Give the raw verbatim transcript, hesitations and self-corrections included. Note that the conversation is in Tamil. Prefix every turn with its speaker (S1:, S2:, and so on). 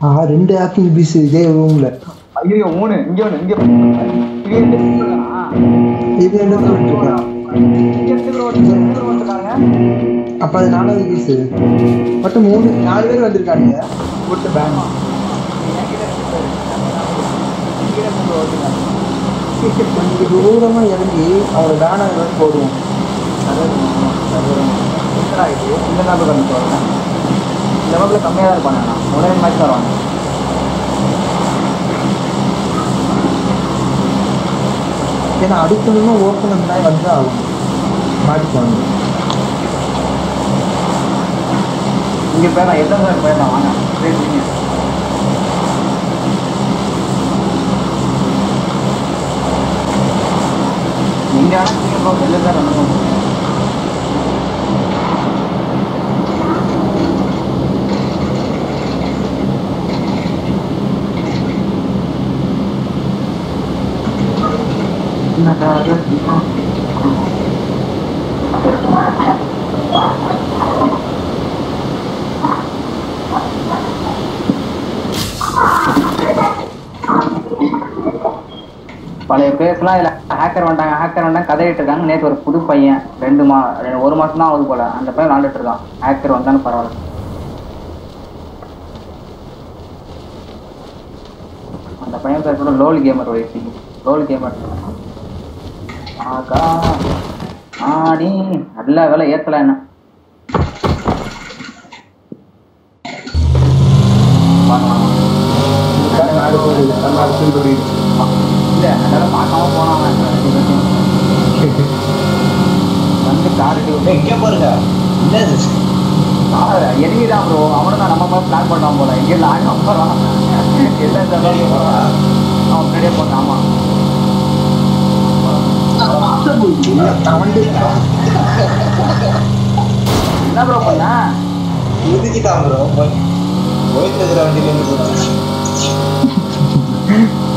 S1: ஆ ரெண்டு ஆப்பிள் பீஸ் இதே ரூம்ல.
S2: ஐயோ மூணு இங்க ஒண்ணு இங்க
S1: இது என்ன சொல்லிருக்கேன். அப்ப அது நாலாவது பீஸ் மட்டும் மூணு நாலு பேர் வந்திருக்காங்க. போட்டு பேங்க் கொஞ்சம் தூரமா இறங்கி அவங்க தானே போடுவோம்.
S2: லெவலில் கம்மியாக தான் இருப்பாங்க. ஒரே மேட்ச் தருவாங்க.
S1: ஏன்னா அடுத்தவங்க ஓப்பன் தான் வந்து ஆகும் மாட்டிக்குவாங்க.
S2: இங்கே போயிடலாம். எத்தனை பேர் போயிடலாம் வாங்க. நீங்கள் ஆனால் நீங்கள் வெளில தான் நடக்கும். பழைய பேர்ஸ்லாம் இதில் ஹேக்கர் வந்துட்டாங்க ஹேக்கர் வந்தாங்க கதையிட்டு இருக்காங்க. நேற்று ஒரு புது பையன் ரெண்டு மா ஒரு மாதம் தான் ஆகுது போல அந்த பையன் விளாண்டுட்டு இருக்கான். ஹேக்கர் வந்தாலும் பரவாயில்ல. அந்த பையன் பேர் கூட லோல் கேமர் வயசு லோல் கேமர். ஆகா ஆடி நல்ல வேலை ஏற்றல என்ன இல்லை அதனால பார்க்காம போனாங்க. வந்து காரிட்டு
S3: எங்கே பாருங்க
S2: எனிமிதான் ப்ரோ. அவனை தான் நம்ம மாதிரி பிளான் பண்ணாம போல. இங்கே லாக போகிறான் எல்லாம் அவன் முன்னாடியே போட்டான். ஆமாம் என்ன ப்ரோ பண்ண
S3: ஒதுக்கிட்டான் ப்ரோ. போயிட்டு இருக்கிற வண்டியில இருந்து